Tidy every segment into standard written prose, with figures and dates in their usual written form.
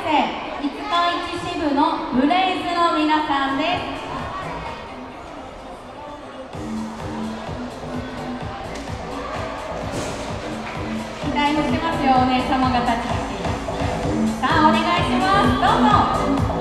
生五日市支部のブレイズの皆さんです。期待もしてますよ、お姉様方たち。さあお願いします、どうぞ。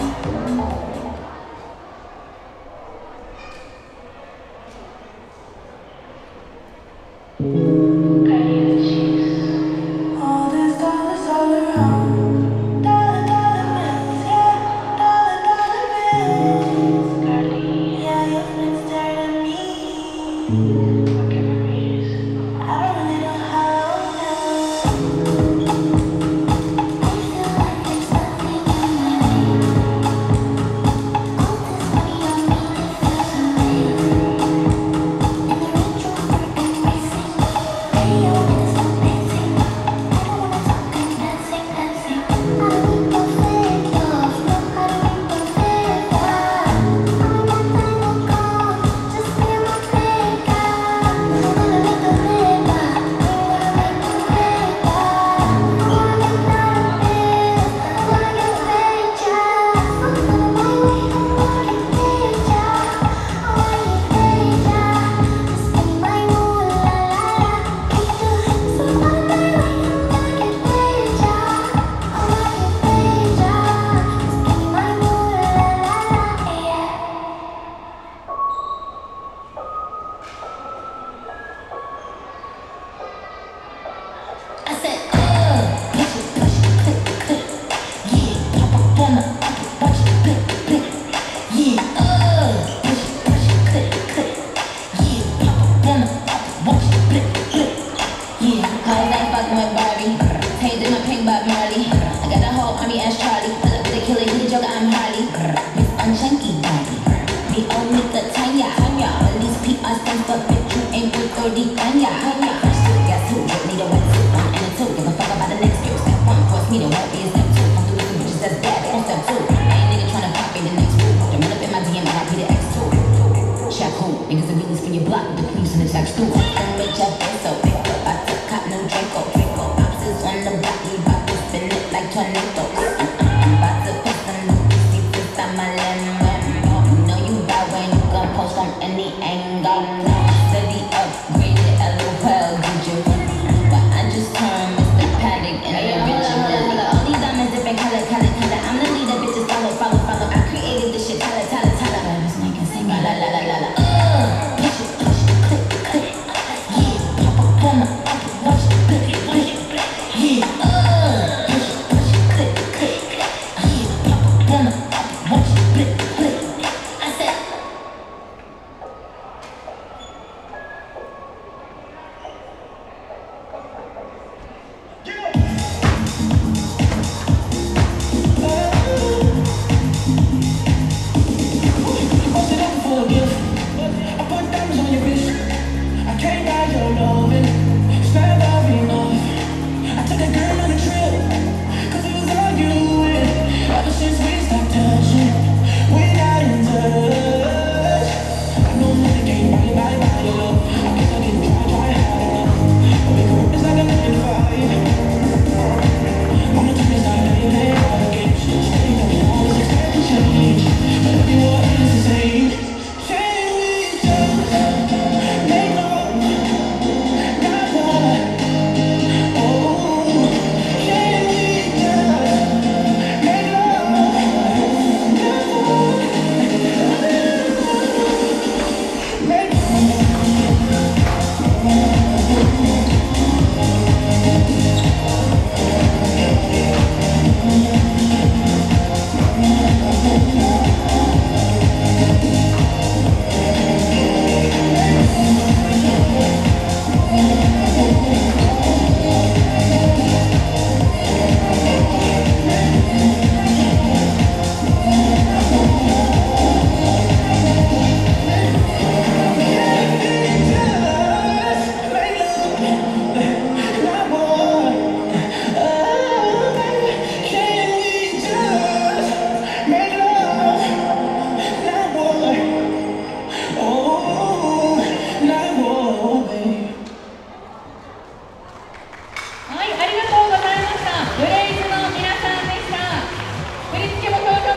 As Charlie, pull up with a killer, hit a joker, I'm Harley. Miss Unshanky Daddy. Me only the Tanya. At least PR stands for bitch, you ain't with 30 Tanya. First two, guess who? Need a wetsuit, one and a two. Give a fuck about the next few. Step one, force me to won't be a step two. I'm through with the bitches that's bad, on step two. I ain't nigga tryna pop in the next fool. Don't run up in my DM, I'll be the X2. Shaq who? Niggas are really spin your block with the police and the tax too. Don't make your face so big. I took cop, no Draco. Ops is on the block, we bout to spin it like tornadoes. Post on any angle.